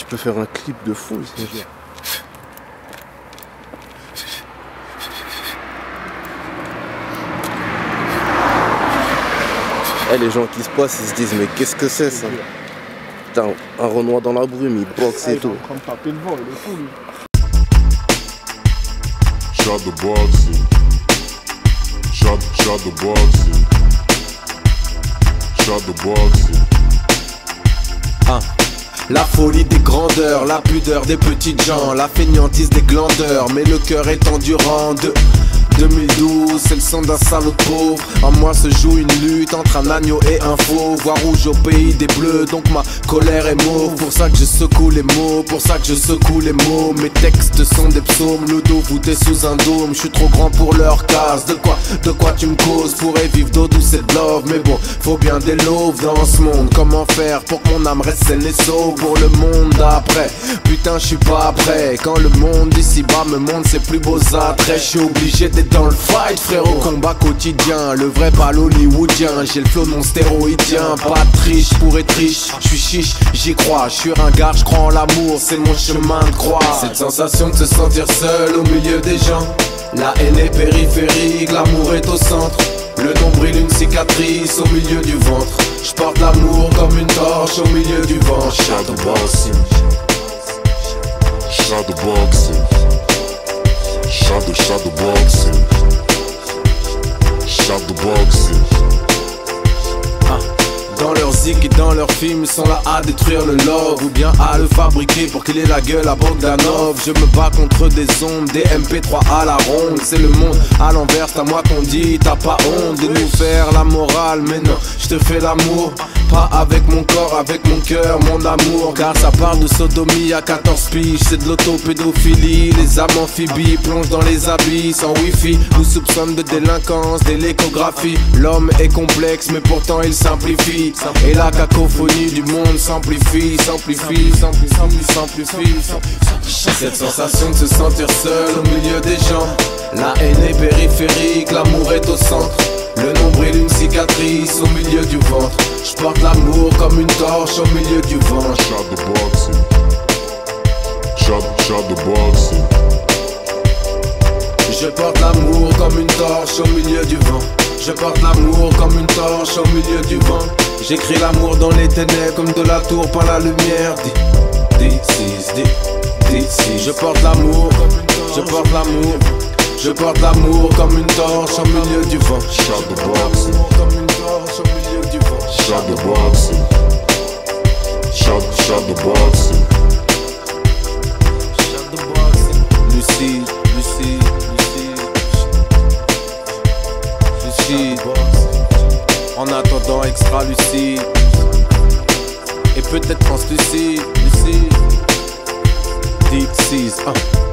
Je peux faire un clip de fou ici. Les gens qui se passent, ils se disent mais qu'est-ce que c'est ça? Putain, un Renoir dans la brume, il boxe et tout. Il est en train de taper le vent, il est fou lui. Shadowboxing. Shadowboxing. Shadowboxing. La folie des grandeurs, la pudeur des petites gens, la fainéantise des glandeurs, mais le cœur est endurant de 2012, c'est le son d'un salaud de pauvre. En moi se joue une lutte entre un agneau et un faux. Voix rouge au pays des bleus, donc ma colère est mauve. Pour ça que je secoue les mots, pour ça que je secoue les mots. Mes textes sont des psaumes, le dos voûté sous un dôme. Je suis trop grand pour leur casse. De quoi tu me causes? Pourrais vivre d'eau douce et de love, mais bon, faut bien des loaves dans ce monde. Comment faire pour que mon âme reste saine et sauve pour le monde d'après? Putain, je suis pas prêt. Quand le monde d'ici-bas me montre ses plus beaux attraits, je suis obligé d'être dans le fight, frérot. Combat quotidien, le vrai pas l'hollywoodien. J'ai le flow non stéroïdien, pas de triche pour être riche. Je suis chiche, j'y crois, je suis ringard, je crois en l'amour, c'est mon chemin de croix. Cette sensation de se sentir seul au milieu des gens. La haine est périphérique, l'amour est au centre. Le nombril une cicatrice au milieu du ventre. Je porte l'amour comme une torche au milieu du vent. Shadowboxing. Shadowboxing. Shadowboxing. Shadowboxing. Dans leurs zik et dans leurs films, ils sont là à détruire le love ou bien à le fabriquer pour qu'il ait la gueule à Bogdanov. Je me bats contre des ondes, des MP3 à la ronde. C'est le monde à l'envers, c'est à moi qu'on dit. T'as pas honte de nous faire la morale, mais non, je te fais l'amour. Pas avec mon corps, avec mon cœur, mon amour. Car ça parle de sodomie à 14 piges. C'est de l'autopédophilie. Les âmes amphibies plongent dans les habits sans wifi. Nous soupçonnent de délinquance, dès l'échographie. L'homme est complexe mais pourtant il simplifie. Et la cacophonie du monde s'amplifie. Cette sensation de se sentir seul au milieu des gens. La haine est périphérique, l'amour est au centre. Le nombril une cicatrice au milieu du ventre. Je porte l'amour comme une torche au milieu du vent. Shadowboxing. Shadowboxing. Je porte l'amour comme une torche au milieu du vent. Je porte l'amour comme une torche au milieu du vent. J'écris l'amour dans les ténèbres comme de la tour par la lumière. Je porte l'amour, je porte l'amour. Je porte l'amour comme une torche au milieu du vent. Shadowboxing. Comme une torche au milieu du vent. Shadowboxing. Shadowboxing. Lucie. En attendant extra lucide. Et peut-être translucide. Deep seas.